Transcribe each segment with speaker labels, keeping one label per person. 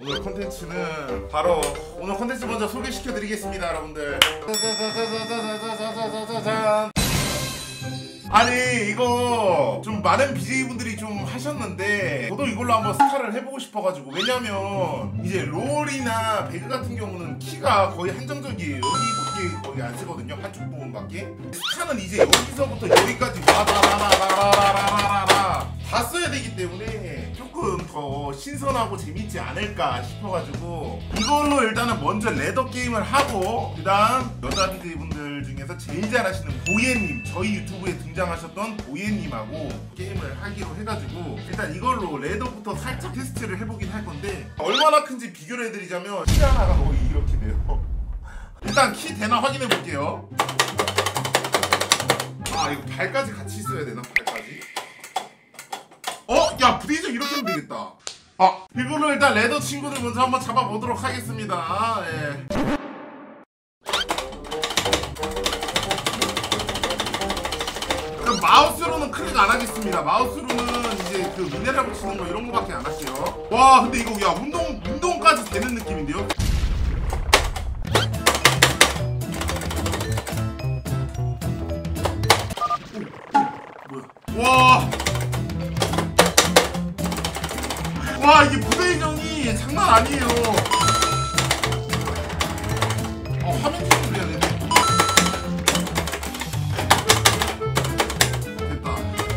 Speaker 1: 오늘 컨텐츠는 바로 오늘 컨텐츠 먼저 소개시켜 드리겠습니다, 여러분들. 아니 이거 좀 많은 BJ분들이 좀 하셨는데 저도 이걸로 한번 스타를 해보고 싶어가지고. 왜냐면 이제 롤이나 배그 같은 경우는 키가 거의 한정적이에요. 여기밖에 거의 안 쓰거든요. 한쪽 부분밖에. 스타는 이제 여기서부터 여기까지 와라라라라라라라라 다 써야 되기 때문에 조금 더 신선하고 재밌지 않을까 싶어가지고 이걸로 일단은 먼저 레더 게임을 하고, 그 다음 여자 BJ분들 중에서 제일 잘하시는 보예님, 저희 유튜브에 등장하셨던 보예님하고 게임을 하기로 해가지고 일단 이걸로 레더부터 살짝 테스트를 해보긴 할 건데, 얼마나 큰지 비교를 해드리자면 키 하나가 거의 이렇게 돼요. 일단 키 되나 확인해 볼게요. 아 이거 발까지 같이 있어야 되나? 발까지? 야 브레이저 이렇게 하면 되겠다. 이걸로 일단 레더 친구들 먼저 한번 잡아보도록 하겠습니다. 예. 마우스로는 클릭 안 하겠습니다. 마우스로는 이제 그 미네랄 붙이는 거 이런 거밖에 안 할게요. 와 근데 이거 야 운동까지 되는 느낌인데요? 뭐야? 와 이게 부대이정이 장난 아니에요. 화면 조절을 해야 되네. 됐다.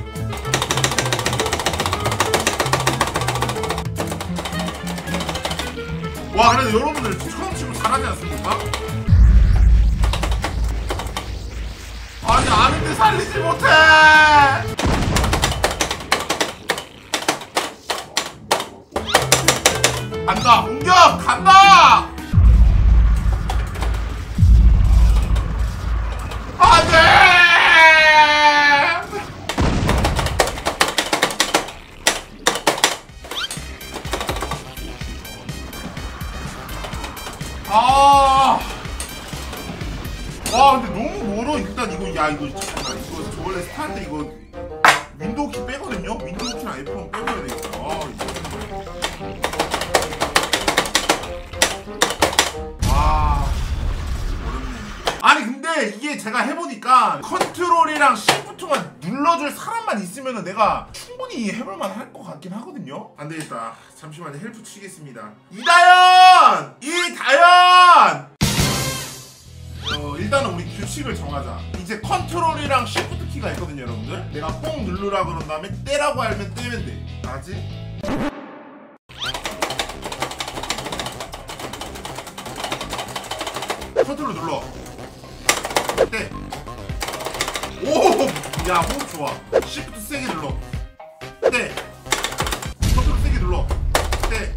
Speaker 1: 와 그래도 여러분들 처음 치고 잘하지 않습니까? 아니 아는데 살리지 못해. 간다! 공격! 간다! 안돼! 와 근데 너무 멀어. 일단 이거 이거 잠깐만, 이거 저 원래 스타트 이거 윈도우 키 빼거든요? 윈도우 키랑 F1 빼버려야 되겠다. 아니 근데 이게 제가 해보니까 컨트롤이랑 시프트만 눌러줄 사람만 있으면 내가 충분히 해볼만 할 것 같긴 하거든요. 안되겠다. 잠시만요. 헬프 치겠습니다. 이다연! 일단은 우리 규칙을 정하자. 이제 컨트롤이랑 시프트 키가 있거든요, 여러분들. 내가 뽕 누르라 그런 다음에 떼라고 하면 떼면 돼. 알았지? 컨트롤 눌러. 네. 오! 야 호흡 좋아. 시프트 세게 눌러. 네. 컨트롤 세게 눌러. 네.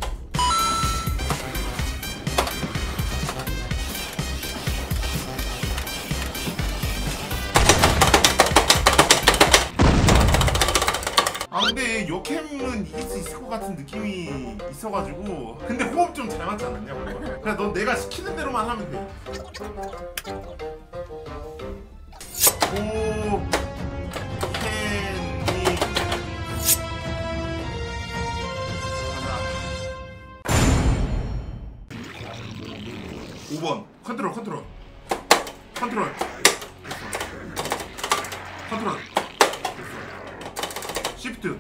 Speaker 1: 근데 요캠은 이길 수 있을 것 같은 느낌이 있어가지고. 근데 호흡 좀 잘 맞지 않았냐? 그냥 넌 내가 시키는 대로만 하면 돼. 오 캔이 가자. 5번 컨트롤 컨트롤 시프트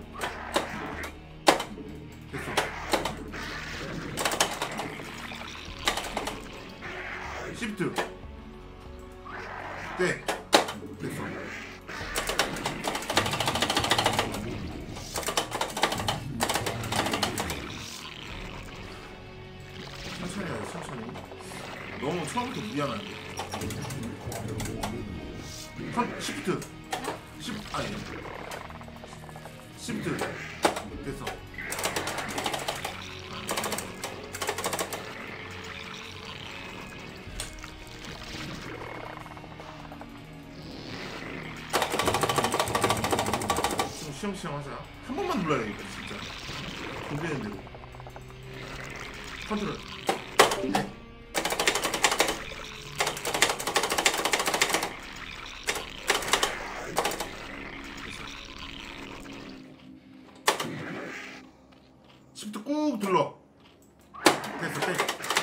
Speaker 1: 됐어. 시프트 네 됐어. 천천히 하자. 천천히. 너무 처음부터 무리하면 안 돼. 시프트 아니 시프트 됐어. 좀 시험시험 하자. 한 번만 눌러야 되겠다 진짜. 돌리는 대로. 컨트롤 네. 시프트 꾹 눌러. 됐어 때.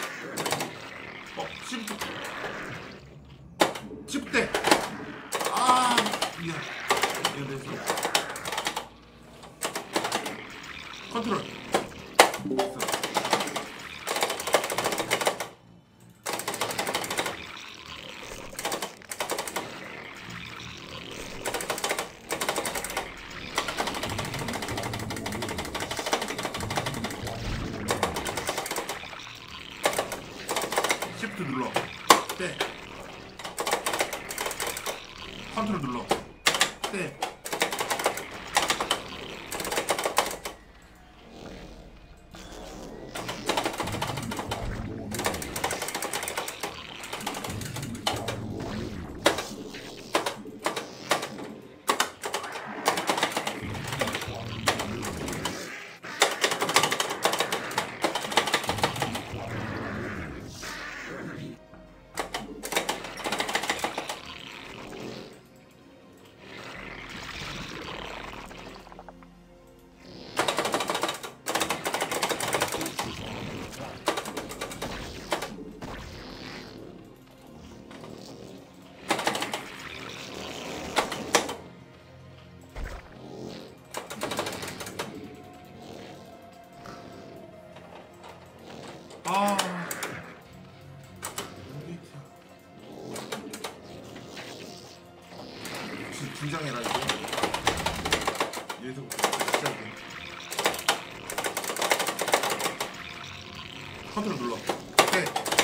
Speaker 1: 시프트. 시프트. 아 미안. 이거 됐어. 컨트롤. 됐어. 시프트 눌러. 때. 컨트롤 눌러. 때. 긴장해라 이거. 여기서부터 시작이야. 컨트롤 눌러. 오케이.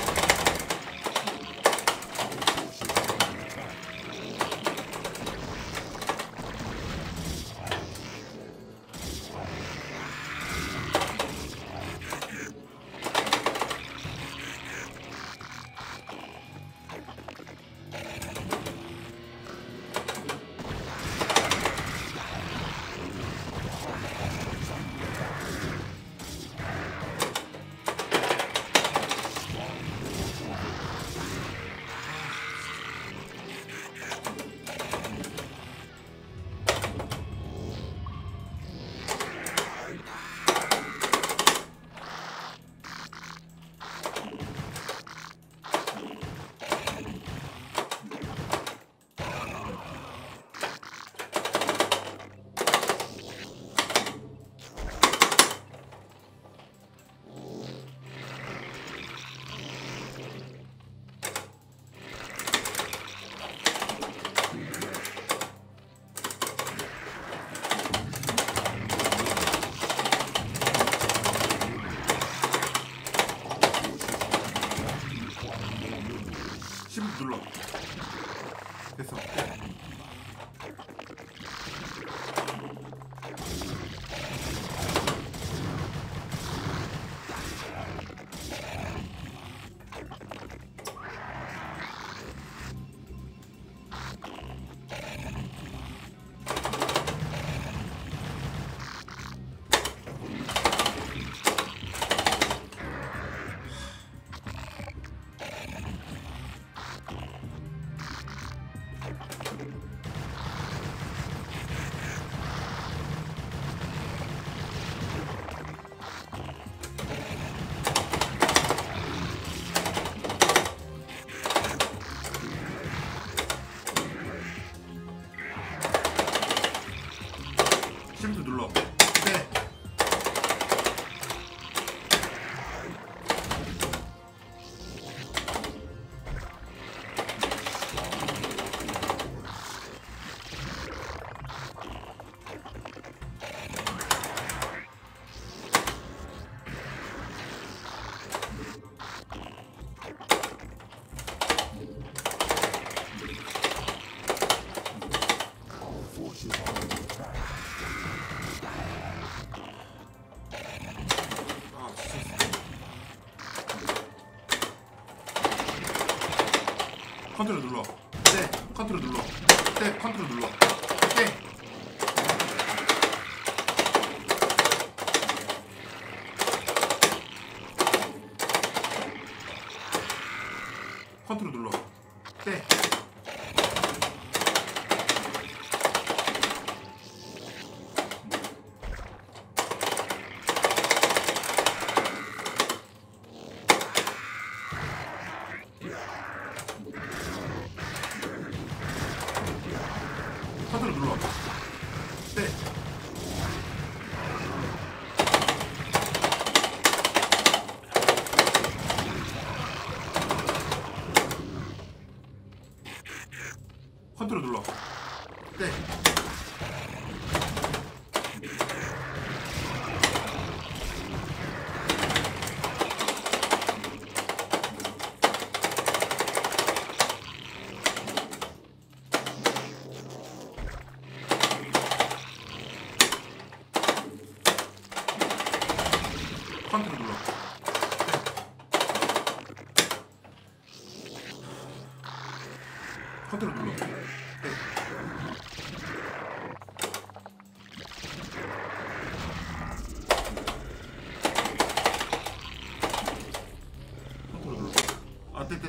Speaker 1: 눌러. 됐어. 시프트 눌러. 네. 컨트롤 눌러. 네. 컨트롤 눌러. 네. 컨트롤 눌러. 네. 컨트롤 눌러. 네. 컨트롤 눌러. 컨트롤 눌러. 아, 떼.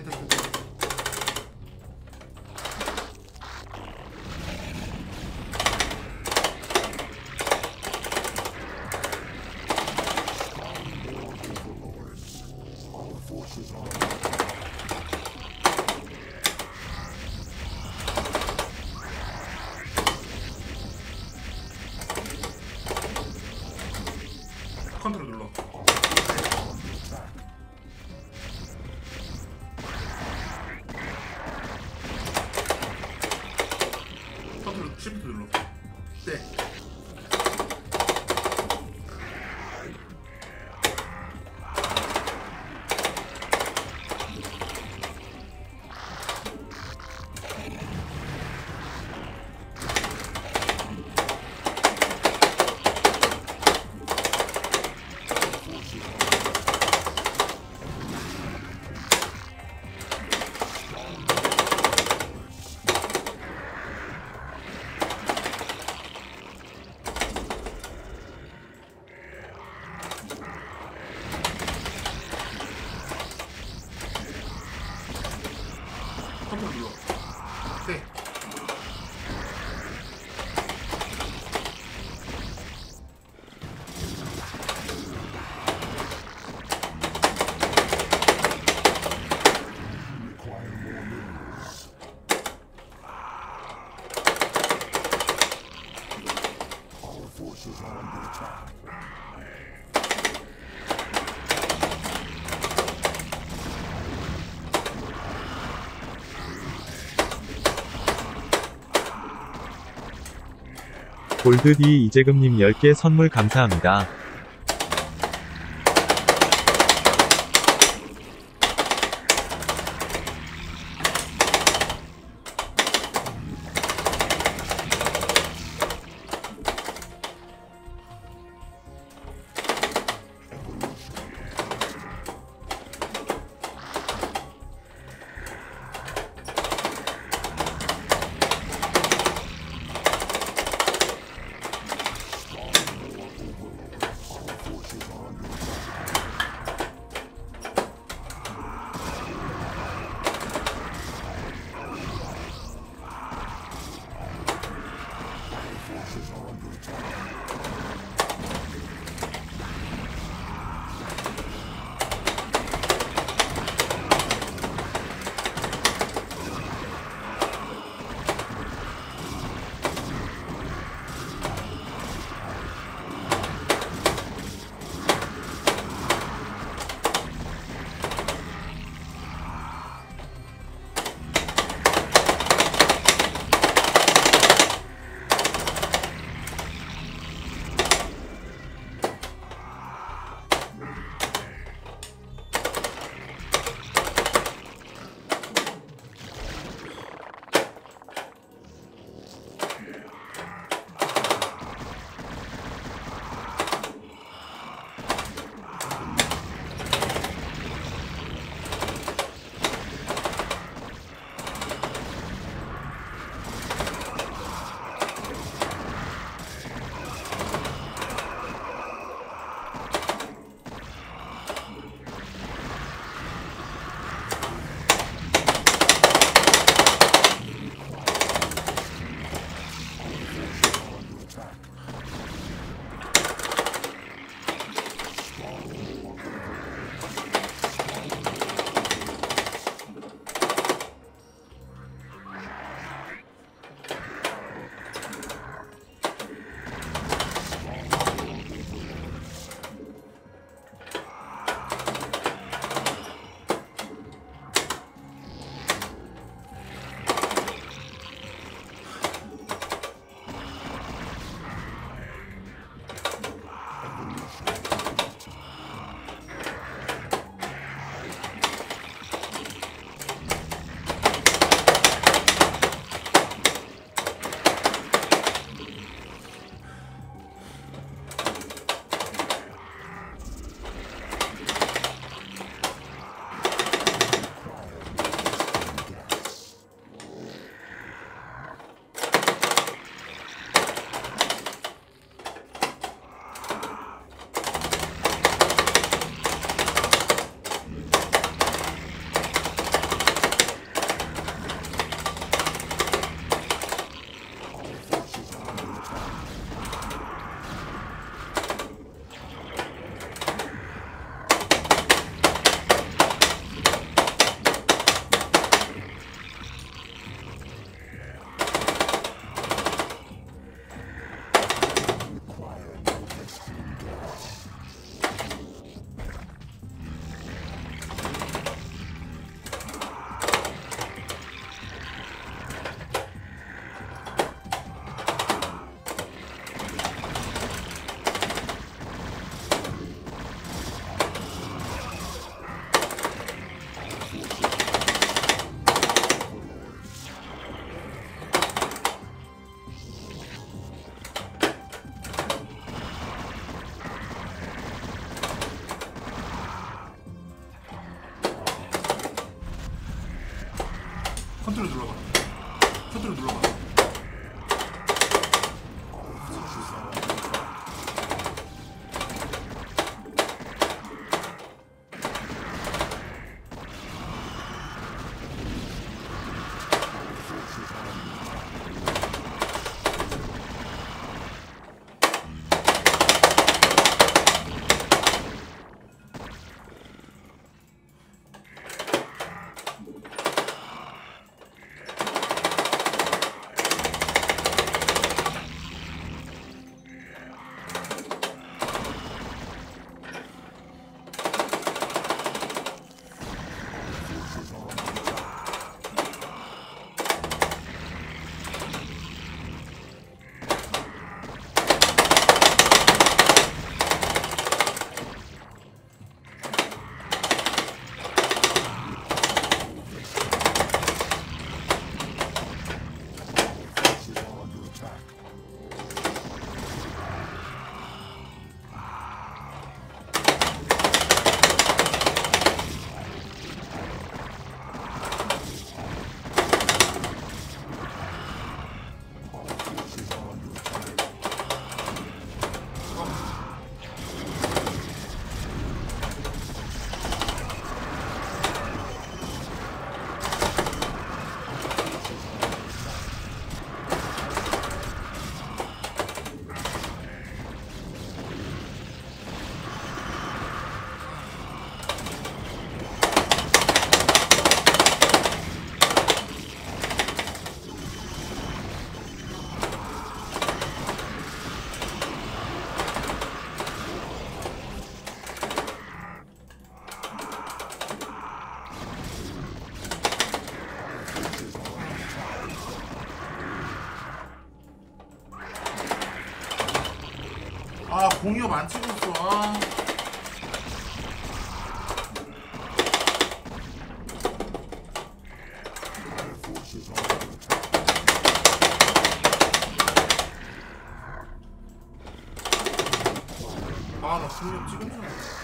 Speaker 1: 컨트롤 눌러. 컨트롤 시프트 눌러. 네. 컨트롤 눌러. 네.
Speaker 2: 골드 D 이재금님 10개 선물 감사합니다.
Speaker 1: 컨트롤 눌러봐. 컨트롤 눌러봐. 아, 공이업 안 치고 있어. 아. 아, 나 공이업 찍은 줄 알았어.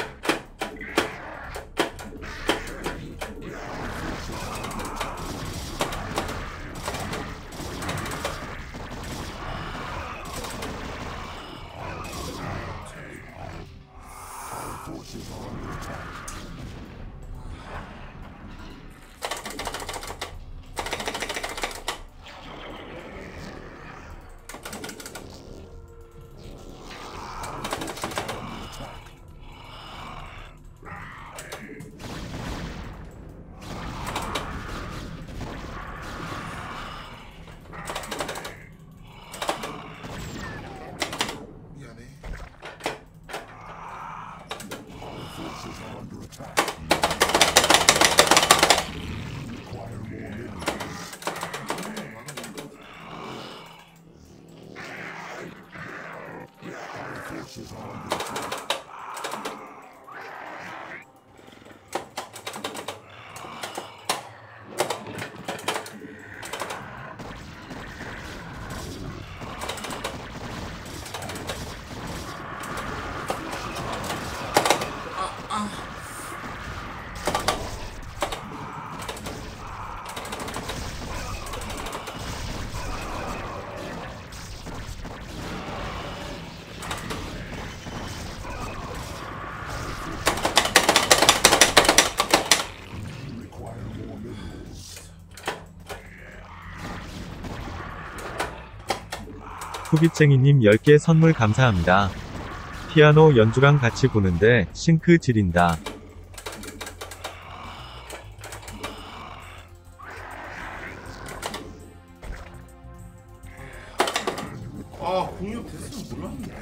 Speaker 2: 후기쟁이님 10개 선물 감사합니다. 피아노 연주랑 같이 보는데 싱크 지린다.
Speaker 1: 아, 공이업 됐으면 몰랐는데.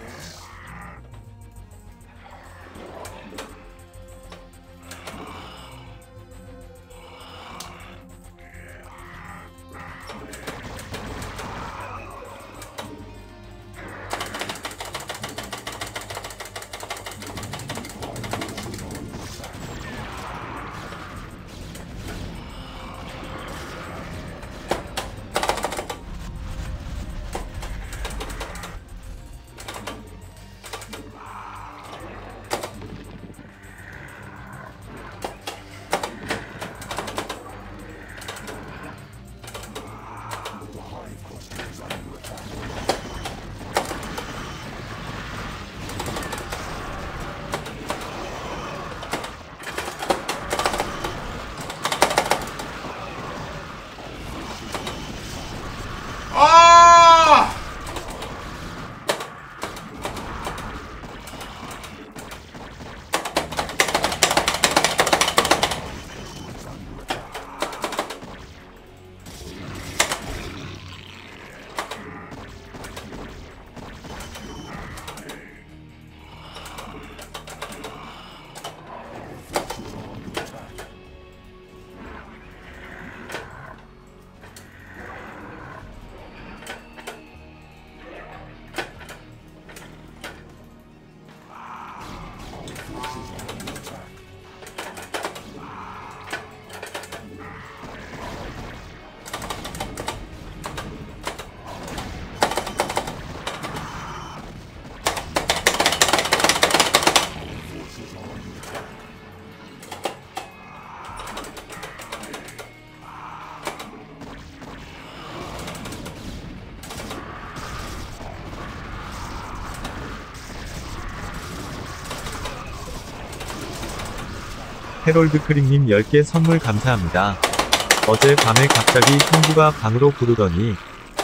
Speaker 2: 해롤드 크림님 10개 선물 감사합니다. 어제 밤에 갑자기 형부가 방으로 부르더니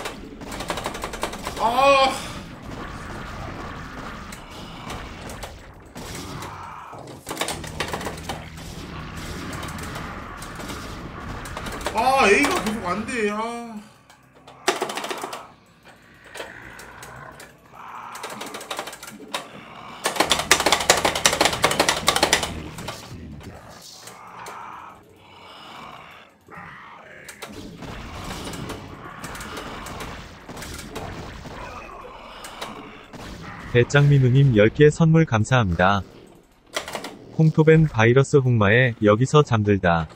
Speaker 1: 아, A가 계속 안 돼. 아.
Speaker 2: 배짱민우님 10개 선물 감사합니다. 홍토벤 바이러스 홍마에 여기서 잠들다.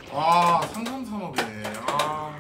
Speaker 1: 아, 상상 3억이네. 아.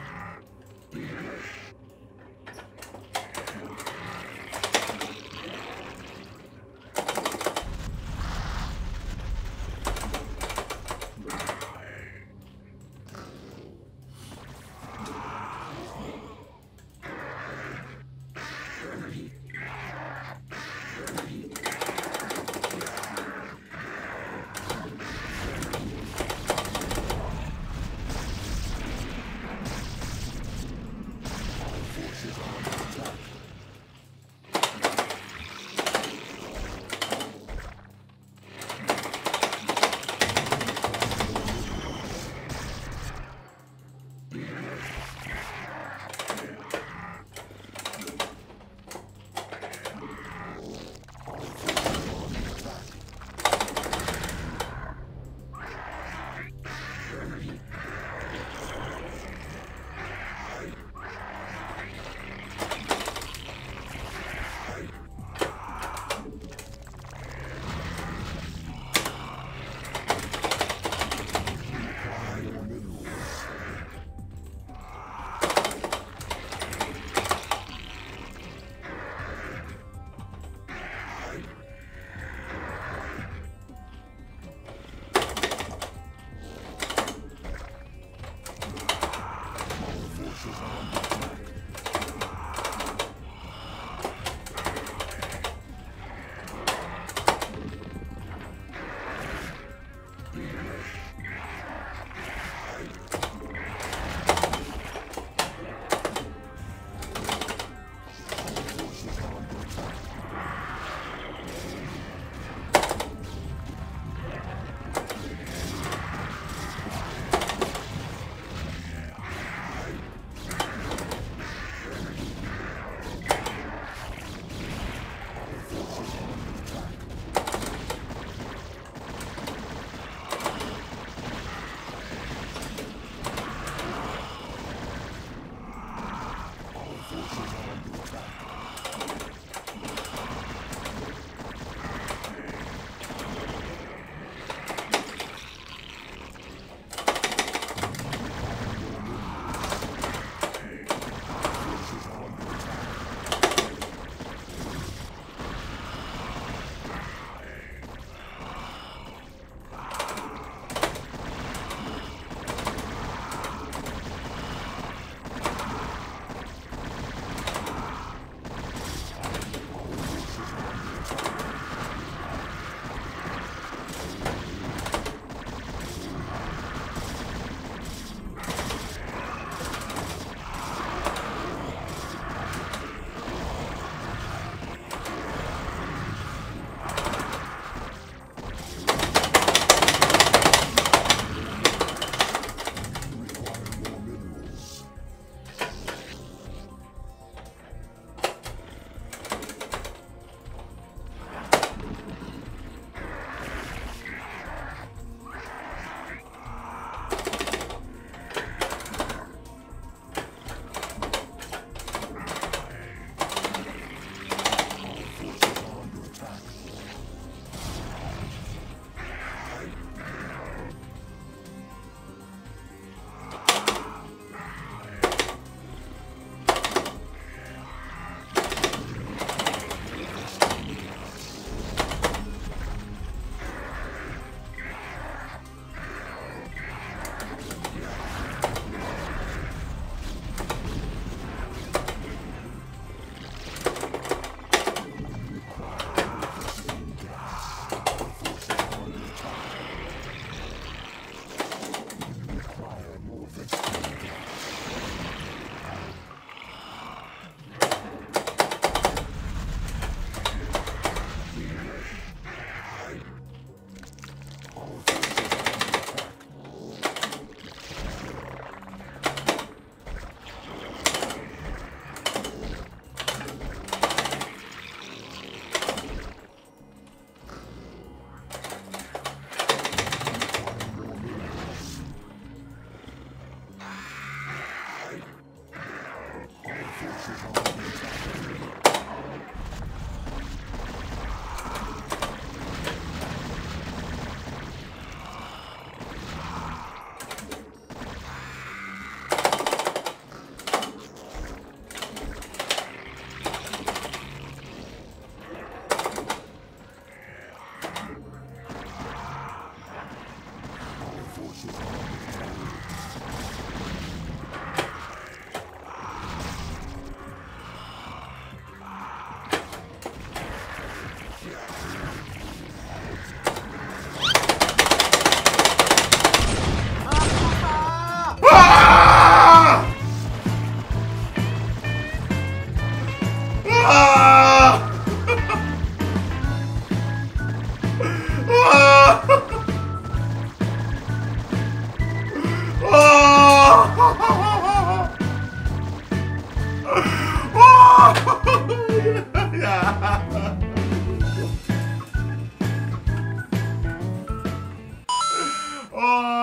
Speaker 1: 와